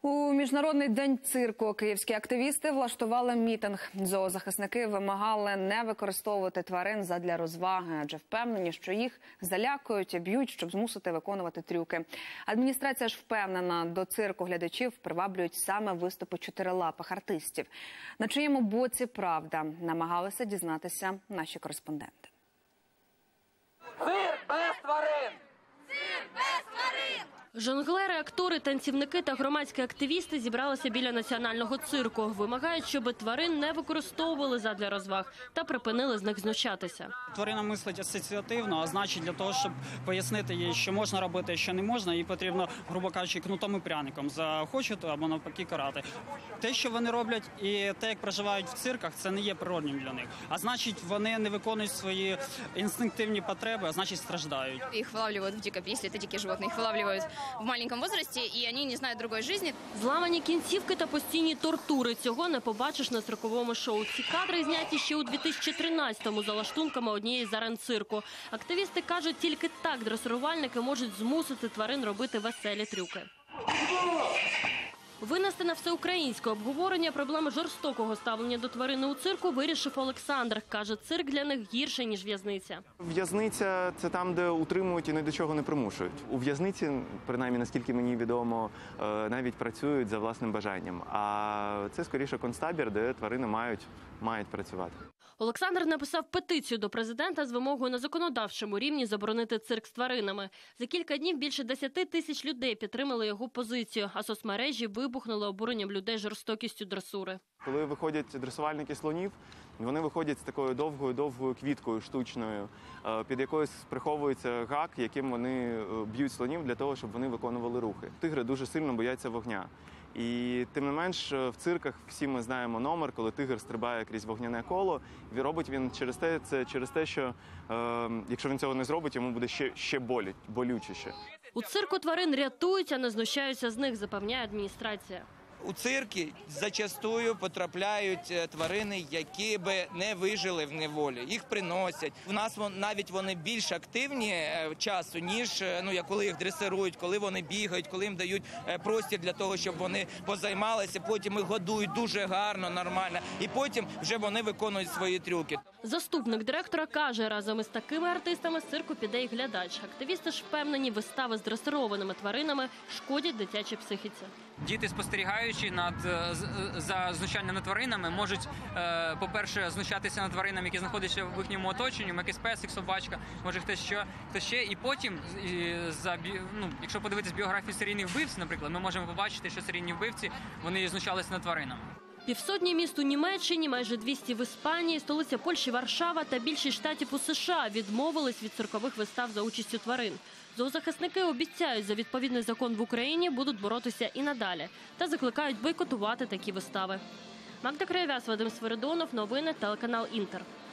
У Міжнародний день цирку київські активісти влаштували мітинг. Зоозахисники вимагали не використовувати тварин задля розваги, адже впевнені, що їх залякують і б'ють, щоб змусити виконувати трюки. Адміністрація ж впевнена, до цирку глядачів приваблюють саме виступи чотирилапих артистів. На чиєму боці правда, намагалися дізнатися наші кореспонденти. Цирк без тварин! Цирк без тварин! Жонглери, актори, танцівники та громадські активісти зібралися біля національного цирку. Вимагають, щоб тварин не використовували задля розваг та припинили з них знущатися. Тварина мислить асоціативно, а значить для того, щоб пояснити їй, що можна робити, а що не можна, їй потрібно, грубо кажучи, кнутом і пряником захочути або навпаки карати. Те, що вони роблять і те, як проживають в цирках, це не є природнім для них. А значить, вони не виконують свої інстинктивні потреби, а значить страждають. Их вылавливают в диком, если это дикие животные, их вылавливают в маленьком возрасте, и они не знают другой жизни. Зламані кінцівки та постійні тортури. Цього не побачиш на цирковому шоу. Ці кадри зняті ще у 2013-му за лаштунками однієї з арен цирку. Активісти кажуть, тільки так дресирувальники можуть змусити тварин робити веселі трюки. Винести на всеукраїнське обговорення проблеми жорстокого ставлення до тварини у цирку вирішив Олександр. Каже, цирк для них гірше, ніж в'язниця. В'язниця – це там, де утримують і ні до чого не примушують. У в'язниці, принаймні, наскільки мені відомо, навіть працюють за власним бажанням. А це, скоріше, концтабір, де тварини мають працювати. Олександр написав петицію до президента з вимогою на законодавчому рівні заборонити цирк з тваринами. За кілька днів більше 10 тисяч людей підтримали його позицію, а соцмережі вибухнули обуренням людей жорстокістю дресури. Коли виходять дресувальники слонів, вони виходять з такою довгою квіткою штучною, під якою приховується гак, яким вони б'ють слонів для того, щоб вони виконували рухи. Тигри дуже сильно бояться вогня. І тим не менш в цирках всі ми знаємо номер, коли тигр стрибає крізь вогняне коло. І робить він через те, що якщо він цього не зробить, йому буде ще болючіше. У цирку тварин рятують, а не знущаються з них, запевняє адміністрація. У цирки зачастую потрапляють тварини, які би не вижили в неволі. Їх приносять. У нас навіть вони більш активні часу, ніж коли їх дресирують, коли вони бігають, коли їм дають простір для того, щоб вони позаймалися. Потім їх годують дуже гарно, нормально. І потім вже вони виконують свої трюки. Заступник директора каже, разом із такими артистами з цирку піде й глядач. Активісти ж впевнені, вистави з дресированими тваринами шкодять дитячій психіці. Діти, спостерігаючи за знущанням над тваринами, можуть, по-перше, знущатися над тваринами, які знаходяться в їхньому оточенні, якийсь песик, собачка, може хтось ще. І потім, якщо подивитися біографію серійних вбивць, наприклад, ми можемо побачити, що серійні вбивці, вони знущалися над тваринами. 500 міст у Німеччині, майже 200 в Іспанії, столиця Польщі Варшава та більшість штатів у США відмовились від циркових вистав за участю тварин. Зоозахисники обіцяють, за відповідний закон в Україні будуть боротися і надалі та закликають бойкотувати такі вистави. Магда Краєвяз, Вадим Свиридонов, новини, телеканал «Інтер».